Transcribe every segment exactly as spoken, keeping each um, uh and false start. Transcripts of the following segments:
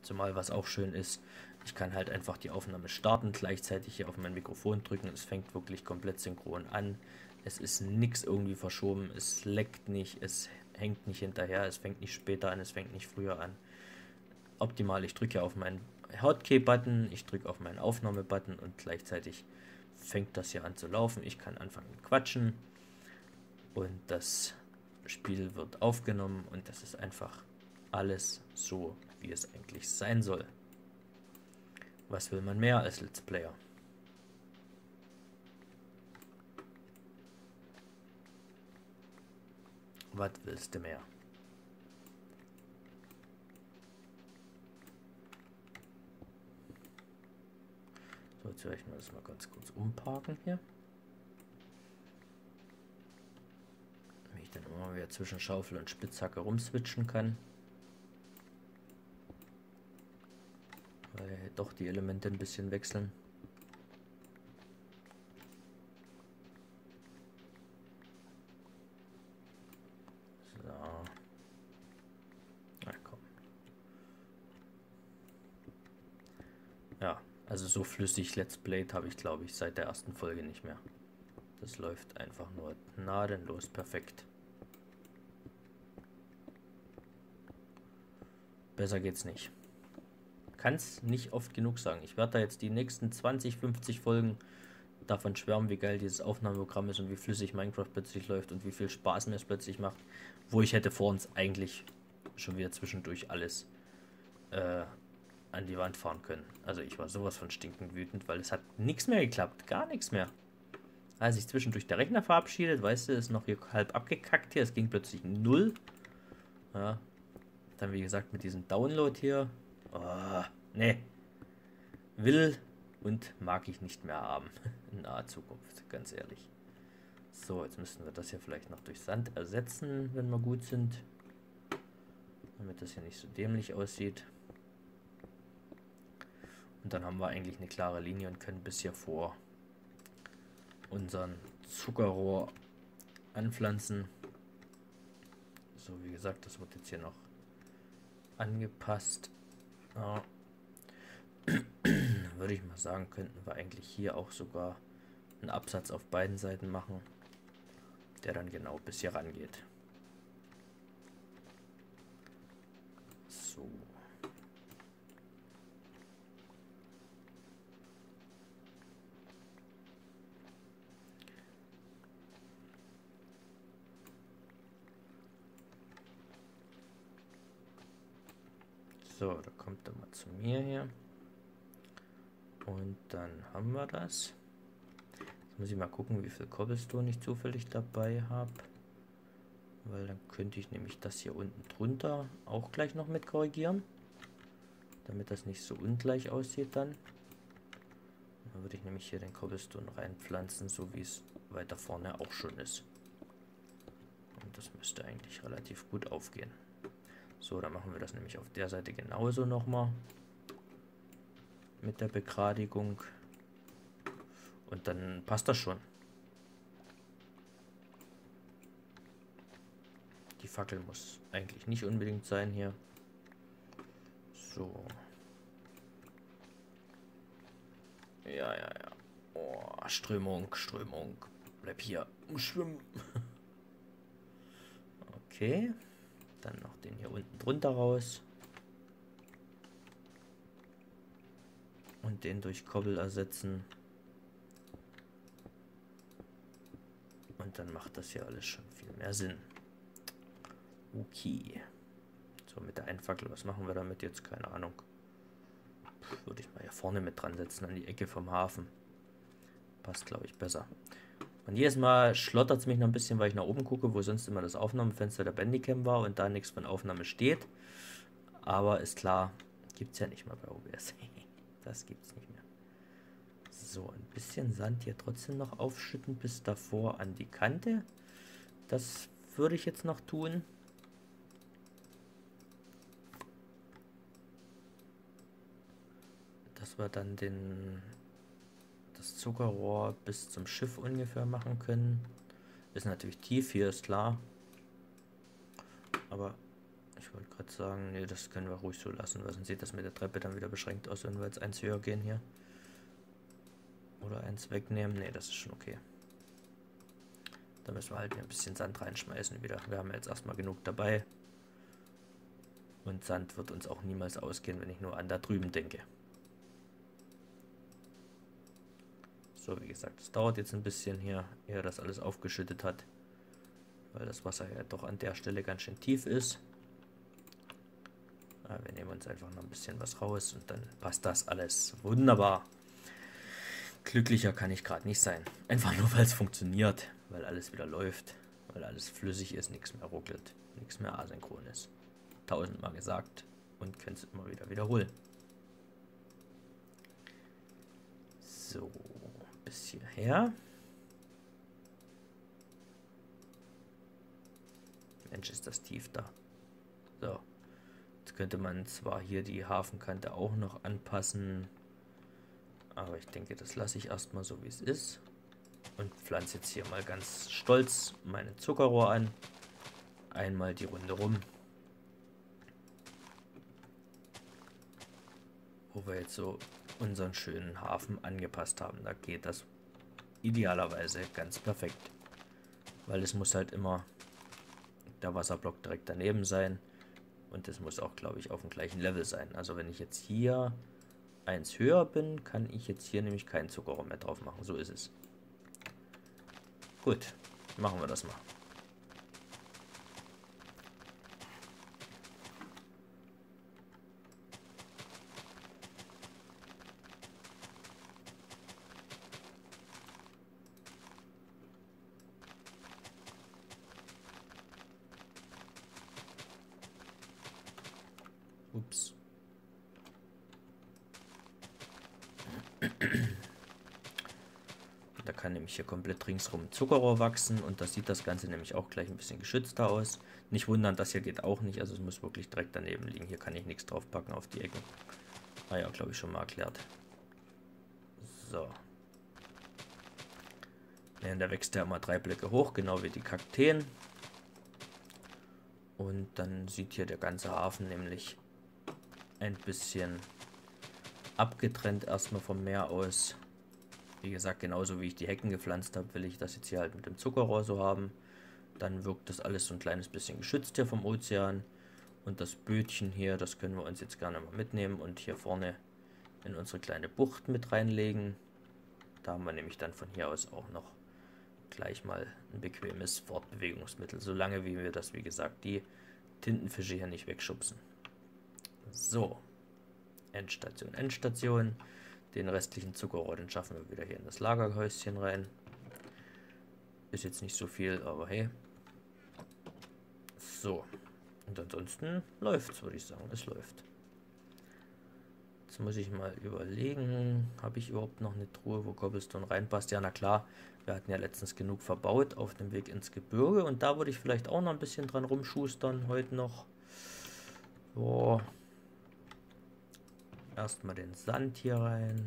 Zumal was auch schön ist, ich kann halt einfach die Aufnahme starten, gleichzeitig hier auf mein Mikrofon drücken. Es fängt wirklich komplett synchron an. Es ist nichts irgendwie verschoben, es leckt nicht, es hängt nicht hinterher, es fängt nicht später an, es fängt nicht früher an. Optimal, ich drücke auf meinen Hotkey-Button, ich drücke auf meinen Aufnahme-Button und gleichzeitig fängt das hier an zu laufen. Ich kann anfangen mit Quatschen und das Spiel wird aufgenommen und das ist einfach alles so, wie es eigentlich sein soll. Was will man mehr als Let's Player? Was willst du mehr? So, jetzt werde ich mal das mal ganz kurz umparken hier. Wenn ich dann immer wieder zwischen Schaufel und Spitzhacke rumswitchen kann. Weil doch die Elemente ein bisschen wechseln. So. Na komm. Ja, also so flüssig Let's Played habe ich, glaube ich, seit der ersten Folge nicht mehr. Das läuft einfach nur gnadenlos perfekt. Besser geht's nicht. Kann es nicht oft genug sagen. Ich werde da jetzt die nächsten zwanzig, fünfzig Folgen davon schwärmen, wie geil dieses Aufnahmeprogramm ist und wie flüssig Minecraft plötzlich läuft und wie viel Spaß mir es plötzlich macht. Wo ich hätte vor uns eigentlich schon wieder zwischendurch alles äh, an die Wand fahren können. Also ich war sowas von stinkend wütend, weil es hat nichts mehr geklappt. Gar nichts mehr. Als sich zwischendurch der Rechner verabschiedet, weißt du, ist noch hier halb abgekackt hier. Es ging plötzlich null. Ja. Dann wie gesagt mit diesem Download hier. Oh, nee. Will und mag ich nicht mehr haben. In naher Zukunft, ganz ehrlich. So, jetzt müssten wir das hier vielleicht noch durch Sand ersetzen, wenn wir gut sind. Damit das hier nicht so dämlich aussieht. Und dann haben wir eigentlich eine klare Linie und können bis hier vor unseren Zuckerrohr anpflanzen. So, wie gesagt, das wird jetzt hier noch angepasst. Ja. Würde ich mal sagen, könnten wir eigentlich hier auch sogar einen Absatz auf beiden Seiten machen, der dann genau bis hier rangeht. So. So, da kommt er mal zu mir hier. Und dann haben wir das. Jetzt muss ich mal gucken, wie viel Cobblestone ich zufällig dabei habe. Weil dann könnte ich nämlich das hier unten drunter auch gleich noch mit korrigieren. Damit das nicht so ungleich aussieht dann. Dann würde ich nämlich hier den Cobblestone reinpflanzen, so wie es weiter vorne auch schon ist. Und das müsste eigentlich relativ gut aufgehen. So, dann machen wir das nämlich auf der Seite genauso nochmal. Mit der Begradigung. Und dann passt das schon. Die Fackel muss eigentlich nicht unbedingt sein hier. So. Ja, ja, ja. Oh, Strömung, Strömung. Bleib hier. Schwimmen. Okay. Dann noch den hier unten drunter raus. Und den durch Kobbel ersetzen. Und dann macht das hier alles schon viel mehr Sinn. Okay. So, mit der Einfackel, was machen wir damit jetzt? Keine Ahnung. Würde ich mal hier vorne mit dran setzen, an die Ecke vom Hafen. Passt, glaube ich, besser. Und jedes Mal schlottert es mich noch ein bisschen, weil ich nach oben gucke, wo sonst immer das Aufnahmefenster der Bandicam war und da nichts von Aufnahme steht. Aber ist klar, gibt es ja nicht mehr bei O B S. Das gibt es nicht mehr. So, ein bisschen Sand hier trotzdem noch aufschütten bis davor an die Kante. Das würde ich jetzt noch tun. Dass wir dann den, das Zuckerrohr bis zum Schiff ungefähr machen können. Ist natürlich tief, hier ist klar. Aber ich wollte gerade sagen, nee, das können wir ruhig so lassen, weil sonst sieht das mit der Treppe dann wieder beschränkt aus, wenn wir jetzt eins höher gehen hier. Oder eins wegnehmen. Nee, das ist schon okay. Da müssen wir halt ein bisschen Sand reinschmeißen wieder. Wir haben jetzt erstmal genug dabei. Und Sand wird uns auch niemals ausgehen, wenn ich nur an da drüben denke. So, wie gesagt, es dauert jetzt ein bisschen hier, ehe das alles aufgeschüttet hat. Weil das Wasser ja doch an der Stelle ganz schön tief ist. Aber wir nehmen uns einfach noch ein bisschen was raus und dann passt das alles wunderbar. Glücklicher kann ich gerade nicht sein. Einfach nur, weil es funktioniert, weil alles wieder läuft, weil alles flüssig ist, nichts mehr ruckelt, nichts mehr asynchron ist. Tausendmal gesagt und können es immer wieder wiederholen. So, bis hierher. Mensch, ist das tief da. So, jetzt könnte man zwar hier die Hafenkante auch noch anpassen, aber ich denke, das lasse ich erstmal so, wie es ist. Und pflanze jetzt hier mal ganz stolz mein Zuckerrohr an. Einmal die Runde rum. Wo wir jetzt so unseren schönen Hafen angepasst haben. Da geht das idealerweise ganz perfekt. Weil es muss halt immer der Wasserblock direkt daneben sein. Und es muss auch, glaube ich, auf dem gleichen Level sein. Also wenn ich jetzt hier eins höher bin, kann ich jetzt hier nämlich keinen Zuckerrohr mehr drauf machen. So ist es. Gut, machen wir das mal. Ups. Da kann nämlich hier komplett ringsrum Zuckerrohr wachsen und das sieht das Ganze nämlich auch gleich ein bisschen geschützter aus. Nicht wundern, das hier geht auch nicht, also es muss wirklich direkt daneben liegen. Hier kann ich nichts drauf packen auf die Ecken. Ah ja, glaube ich schon mal erklärt. So. Ja, da wächst der immer drei Blöcke hoch, genau wie die Kakteen. Und dann sieht hier der ganze Hafen nämlich ein bisschen abgetrennt erstmal vom Meer aus. Wie gesagt, genauso wie ich die Hecken gepflanzt habe, will ich das jetzt hier halt mit dem Zuckerrohr so haben. Dann wirkt das alles so ein kleines bisschen geschützt hier vom Ozean. Und das Bötchen hier, das können wir uns jetzt gerne mal mitnehmen und hier vorne in unsere kleine Bucht mit reinlegen. Da haben wir nämlich dann von hier aus auch noch gleich mal ein bequemes Fortbewegungsmittel, solange wie wir das, wie gesagt, die Tintenfische hier nicht wegschubsen. So, Endstation, Endstation. Den restlichen Zuckerrohr, den schaffen wir wieder hier in das Lagerhäuschen rein. Ist jetzt nicht so viel, aber hey. So, und ansonsten läuft es, würde ich sagen. Es läuft. Jetzt muss ich mal überlegen, habe ich überhaupt noch eine Truhe, wo Cobblestone reinpasst? Ja, na klar, wir hatten ja letztens genug verbaut auf dem Weg ins Gebirge und da würde ich vielleicht auch noch ein bisschen dran rumschustern heute noch. So. Erstmal den Sand hier rein.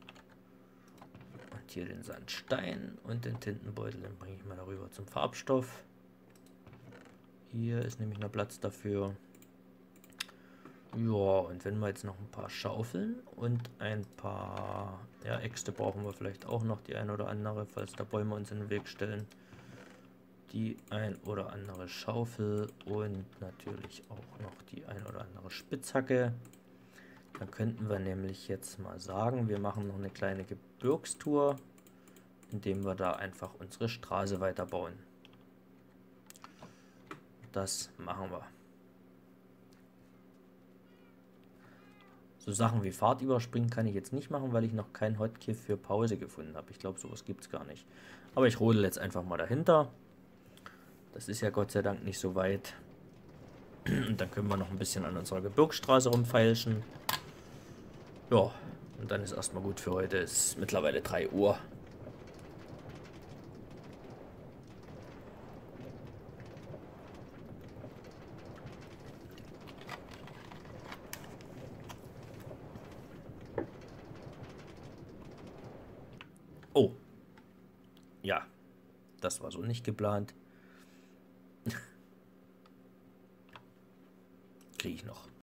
Und hier den Sandstein und den Tintenbeutel, den bringe ich mal darüber zum Farbstoff. Hier ist nämlich noch Platz dafür. Ja, und wenn wir jetzt noch ein paar Schaufeln und ein paar ja, Äxte brauchen wir vielleicht auch noch, die ein oder andere, falls da Bäume uns in den Weg stellen. Die ein oder andere Schaufel und natürlich auch noch die ein oder andere Spitzhacke. Dann könnten wir nämlich jetzt mal sagen, wir machen noch eine kleine Gebirgstour, indem wir da einfach unsere Straße weiterbauen. Das machen wir. So Sachen wie Fahrt überspringen kann ich jetzt nicht machen, weil ich noch kein Hotkey für Pause gefunden habe. Ich glaube, sowas gibt es gar nicht. Aber ich rodel jetzt einfach mal dahinter. Das ist ja Gott sei Dank nicht so weit. Und dann können wir noch ein bisschen an unserer Gebirgsstraße rumfeilschen. Ja, und dann ist erstmal gut für heute. Es ist mittlerweile drei Uhr. Oh. Ja, das war so nicht geplant. noch.